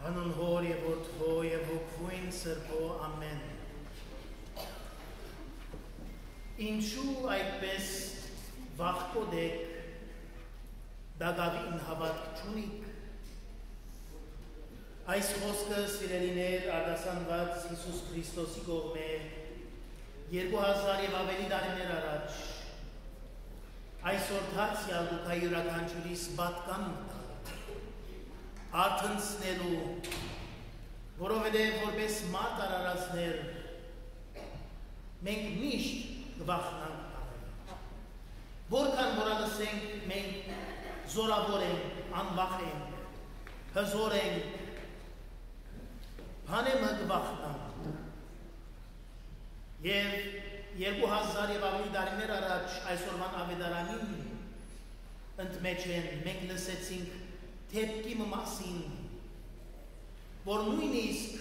Անուն հոր և որդվո և հոգվույն սրբո ամեն։ Ինչու այդպես վախկոդեք, դագավին հավատք չունիք։ Այս խոսքը սիրելիներ արտասանված Հիսուս Քրիստոսի կողմէ 2000 և ավելի տարիներ առաջ այսօր դարձյալ դուք յուրաքանչյուրիս պատկան արթնցնելու, որովհետև որպես մարդ արարածներ մենք միշտ կվախնանք անել։ Որքան որ լսենք մենք զորավոր ենք, անվախ ենք, հզոր ենք, բանեմը կվախնանք։ Եվ 2000 և ավելի տարիներ առաջ այսօրվան ավետարանին ընդմեջ են մենք լսեցինք թեպքի մասին, որ նույնիսկ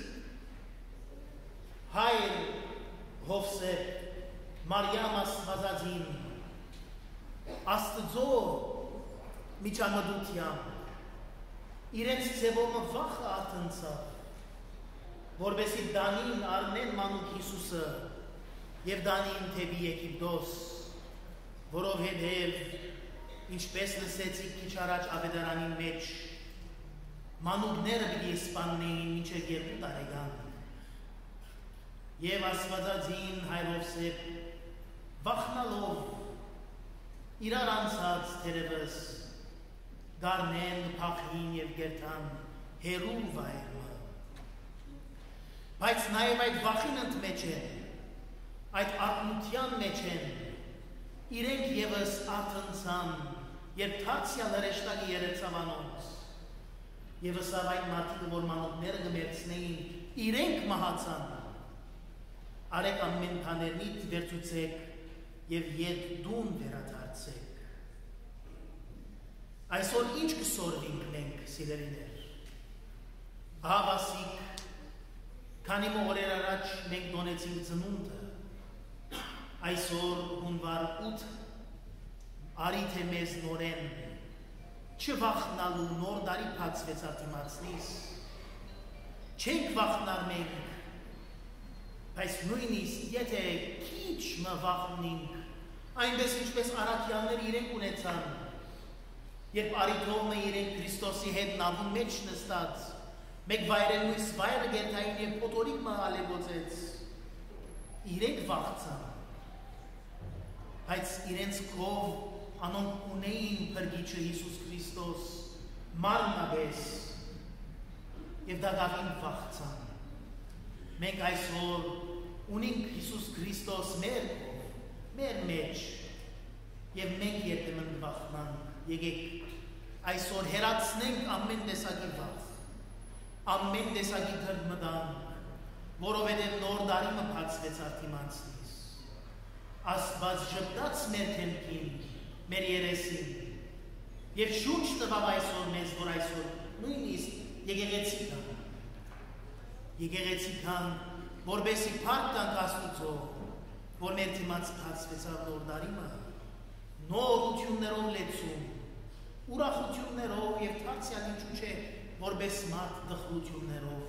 հայր Հովսեփ Մարիամ Աստվածածին Աստծո միջամտությամբ իրենց ձևով վախը արթնցավ, որպեսզի դանին առնեն մանուկ Հիսուսը և դանին թեպի Եգիպտոս, որովհետև ինչպես լսեցիք քիչ առաջ ավետարանի մեջ, մանուկները պիտի սպաննեին մինչև 2 տարեկան։ Եվ Աստվածածին հայր Հովսեփ վախնալով իրար անցած թերևս գարնեն, փախին և գերտան հերու վայրը։ Բայց նաև այդ վախին ընդմեջ են, այդ արթնության մեջ են, իրենք ևս արթնցան, երբ դարձյալ հրեշտակի երեցավ անոնց, և ըսավ այդ մարդիկը, որ մանուկները կմերցնեին, իրենք մահացան, արեք ամեն բաներնից վերցուցեք և ետ դուն վերադարձեք։ Այսօր ինչ կսորվինք մենք, սիրելիներ։ Ահավասիկ, քանի օրեր առաջ մենք դոնեցինք ծնունդը, այսօր հունվար 8 արի թե մեզ նորեն չվախնալու նոր դարի բացվեց արտիմացնիս, չենք վախնար մենք, բայց նույնիսկ եթե քիչ մը վախնինք, այնպես ինչպես առաքյալներ իրենք ունեցան, երբ արիթովը իրենք Քրիստոսի հետ նավուն մեջ նստած, մեկ վայրենույս վայրը գերտային և պոտորիկ մը ալեգոցեց, իրենք վախցան, բայց իրենց քով անոնք ունեին փրկիչը Հիսուս Քրիստոս մարմնապես և դագավին վախցան։ Մենք այսօր ունենք Հիսուս Քրիստոս մեր մեջ և մենք երբեմն վախնանք։ Եկեք այսօր հեռացնենք ամեն տեսակի վախ, ամեն տեսակի դրդմտանք, որովհետև նոր դարիմը բացվեց արտիմանցնից։ Աստված ժպտաց մեր թեմքին, մեր երեսին, և շուրջ տվավ այսօր մեզ, որ այսօր նույնիսկ եկեղեցի կան, որպեսզի փառք տանք Աստուծո, որ մեր դիմաց բացվեցավ նոր դարիմը, նորություններով լեցում, ուրախություններով և դարձյալ ինչու չէ, որպես մարդ դխրություններով։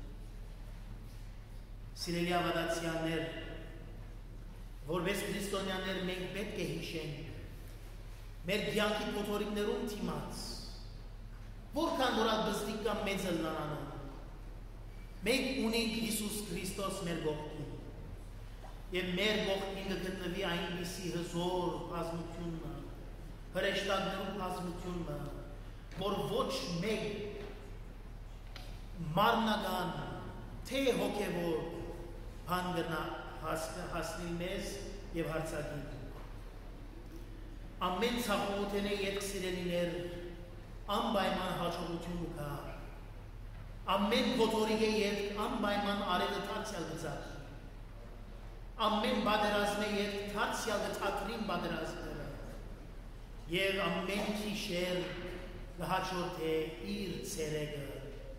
Սիրելի ավատացյաններ, որպես քրիստոնյաներ մենք պետք է հիշենք մեր կյանքի փոթորիկներում դիմաց, որքան որ բզդիկ կամ մեծը լանանով, մենք ունենք Հիսուս Քրիստոս մեր կողքին, և մեր կողքին կգտնվի այնպիսի հզոր բազմությունը, հրեշտակներու բազմությունը, որ ոչ մեկ մարմնական, թե հոգևոր բան կրնա հասնել մեզ և հարցակին։ Ամեն ցախոթենե երկ սիրելիներ անպայման հաջողություն կա, ամեն փոթորիկե երկ անպայման արևը դարձյալ գծակի, ամեն բادرազմե երկ դարձյալ գծակրին բادرազմները, և ամեն քիշեր կհաջորդե իր ցերեգը։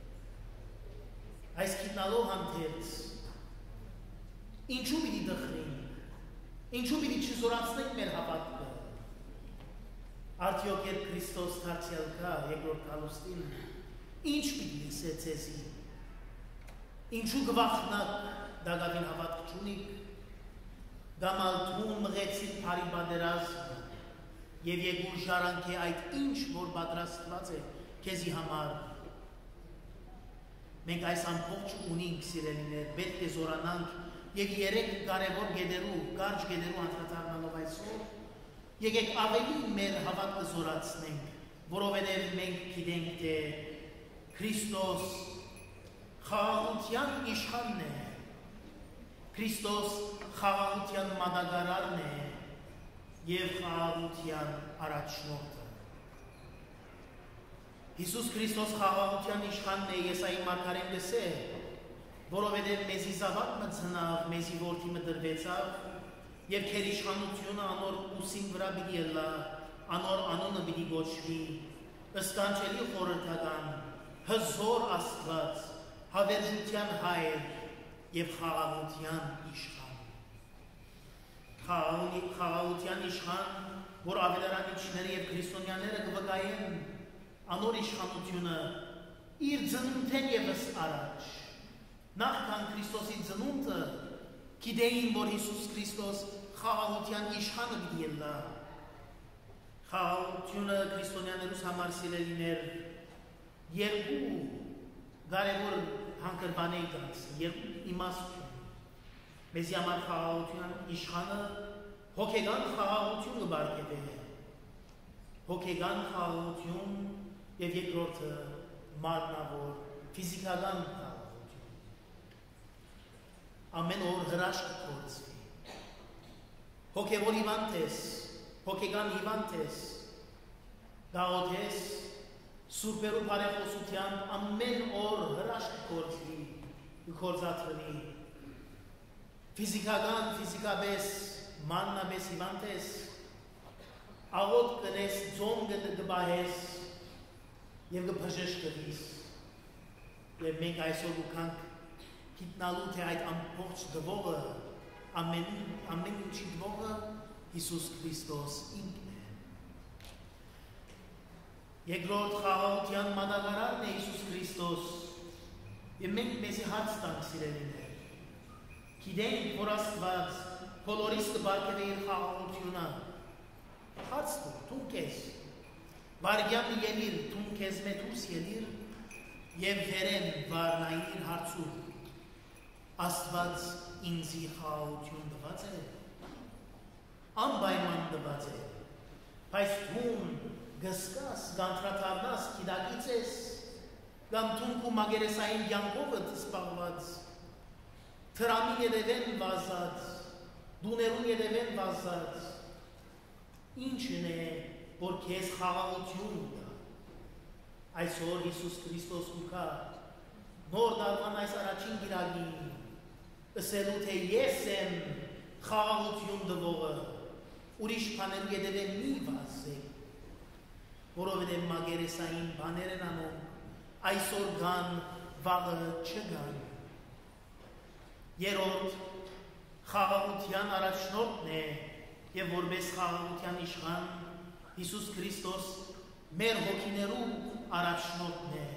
Այս գիտնալով հանդերձ ինչու պիտի դխրենք, ինչու պիտի չզորացնենք մեր հավատքը, արդյոք երբ Քրիստոս դարձյալ կա երկրորդ գալուստին, Ինչ պիտի լսե ձեզի, ինչու գվախնակ դագավին հավատք չունիք, գամալթուն մղեցիք բարի բادرազմ և եկուր ժարանք է այդ ինչ, որ պատրաստված է քեզի համար։ Մենք այս ամբողջ ունինք, սիրելիներ, պետք է զորանանք և երեք կարևոր գեդերու, կարճ գեդերու անդրադառնալով այսօր, եկեք ավելի մեր հավատքը զորացնենք, որովհետև մենք գիտենք, թե Քրիստոս խաղաղության իշխանն է, Քրիստոս խաղաղության մատակարարն է և խաղաղության առաջնորդը։ Հիսուս Քրիստոս խաղաղության իշխանն է, Եսայի մարգարեն գսե, որովհետև մեզի զավակ մծնավ, մեզի որդի մտրվեցավ, և քեր իշխանությունը անոր ուսին վրա պիտի ելա, անոր անունը պիտի գոչվի, ըսկանչելի խորհրդական, հզոր Աստված, հավերժության հայր և խաղաղության իշխան։ Խաղաղության իշխան, որ ավետարանիչները և քրիստոնյաները կվկայեն անոր իշխանությունը իր ծնունդեն ևս առաջ, նախքան Քրիստոսի ծնունդը, գիտեին, որ Հիսուս Քրիստոս խաղաղության իշխանը պիտի ելա։ Խաղաղությունը քրիստոնյաներուս համար, սիրելիներ, երկու կարևոր հանգրվանեի դարձ, երկու իմաստություն։ Մեզի համար խաղաղության իշխանը հոգեգան խաղաղություն կբարգեւե, հոգեգան խաղաղություն և երկրորդը մարմնավոր ֆիզիկական խաղաղություն։ Ամեն օր հրաշք կգործվի։ Հոգևոր հիվանդ ես, հոգեգան հիվանդ ես, գաղութ ես, սուրբերու բարեխոսությամբ ամեն օր հրաշք կգործվի, կգործածվի։ Ֆիզիկապես, մաննապես հիվանդ ես, աղոտ կնես, ձոն կբահես և կփժշկվիս։ Եվ մենք այսօր ուկանք գիտնալու, թե այդ ամբողջ դվողը, ամեն ինչի դվողը Հիսուս Քրիստոս ինքն է։ Երկրորդ խաղաղության մատակարարն է Հիսուս Քրիստոս, և մենք մեզի հարց տանք, սիրելիներ։ Գիտենք, որ Աստված բոլորիս կբարգեւե իր խաղաղությունը։ Հարց տուն քեզ, վարգյանը ելիր, տուն քեզ մեդուս ելիր և վերեն վարնայիր հարցում, Աստված ինձի խաղաղություն տված է, անպայման տված է, բայց տուն գսկաս, գանտրատարնաս, գիտակից ես, կամ տուն կու մագերեսային յանքովըտ սպաղված, թրամին ետևեն վազած, դուներուն ետևեն վազած, ինչն է, որ քեզ խաղաղություն կա։ Այսօր Հիսուս Քրիստոս ուկա, նոր դարման այս առաջին գիրագին, ըսելու, թե ես եմ խաղաղություն դվողը, ուրիշ բաներու ետևեն մի վազեք, որովհետև մագերեսային բաներ են անում, այսօր գան, վաղը չգան։ Երրորդ խաղաղության առաջնորդն է և որպես խաղաղության իշխան Հիսուս Քրիստոս մեր հոգիներու առաջնորդն է։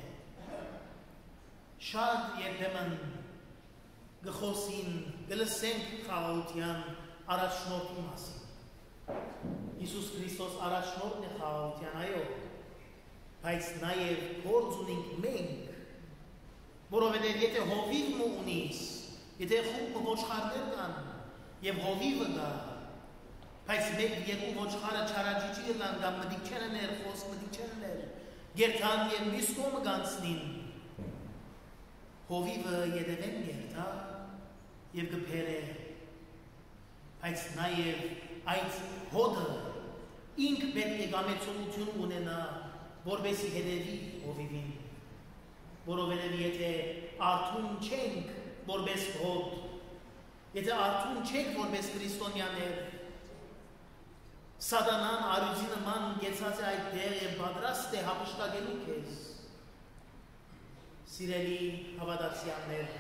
Շատ երբեմն գխոսին, գլսենք խաղաղության առաջնորդի մասին։ Հիսուս Քրիստոս առաջնորդն է խաղաղության, այո, բայց նաև գործ ունենք մենք, որովհետև եթե հովիվ ունիս, եթե խումբ ոչխարներ կան և հովիվը կա, բայց մեկ երկու ոչխարը չարաջիջի ելան, կամ մտիկ չերներ, խոսք մտիկ չերներ, գերթան և մյուս կողմը գանցնին, հովիվը ետևեն գերթա և գբեր է, բայց նաև այդ հոդը ինք պետք է գամեցողություն ունենա, որպեսի հետևի հովիվին, որովհետև եթե արթուն չենք որպես հոդ, եթե արթուն չենք որպես քրիստոնյաներ, Սատանան արյուծի նման գեցած է այդ դեղ և պատրաստ է հափշտակելու քեզ։ Սիրելի հավատացյալներ,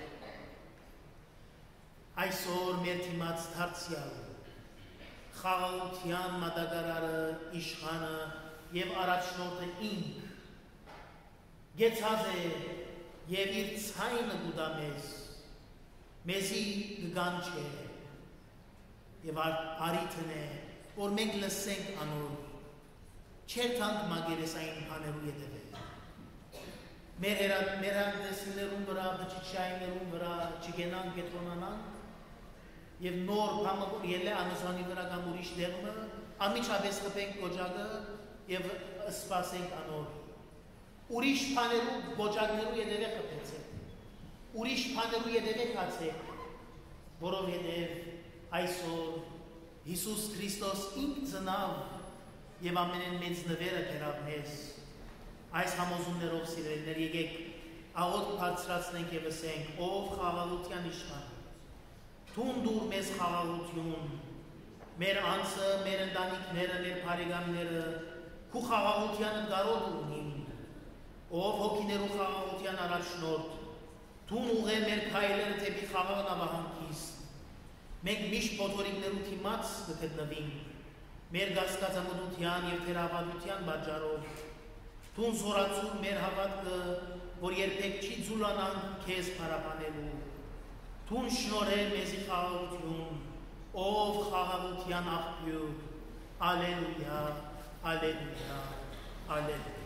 այսօր մեր թիմած դարձյալ, խաղաղության մատակարարը, իշխանը և առաջնորդը ինք, գեցած է եւ իր ցայնը գուտա մեզի գանչե եւ արիթն է որ մենք լսենք անոր չերթանք մագերեսային բաներու յետևել մեր հանդեսներուն վրա բջիջայիններուն վրա չգենանք գետրոնանանք եւ նոր բամը ելե անուսանի վրա կամ ուրիշ դեղմը ամիջապես կպենք գոջակը եւ սպասենք անոր ուրիշ բաներու գոջակներու յետևե կպեցեք ուրիշ բաներու յետևե կացեք որովհետեւ այսօր Հիսուս Քրիստոս ինք ծնավ եւ ամենեն մեծ նվերը կերավ մեզ այս համոզումներով սիրելիներ եկեք աղոտ բարձրացնենք եւ ասենք ով խաղաղության իշխան թուն դուր մեզ խաղաղություն մեր անձը մեր ընտանիքները մեր բարեկամները քու խաղաղությանը գարոտ ունին ով հոգիներու խաղաղության առաջնորդ թուն ուղե մեր քայլերը դեպի խաղաղ նավահանգից մենք միշտ փոթորիկներու թիմաց կգտնվենք մեր գասկածամտության եւ թերավադության պատճառով Թուն զորացուր մեր հավատքը, որ երբեք չի ձուլանանք քեզ փարապանելու։ Թուն շնորհե մեզի խաղաղություն, ով խաղաղության աղբյուր։ Ալելույա, ալելույա, ալելույա։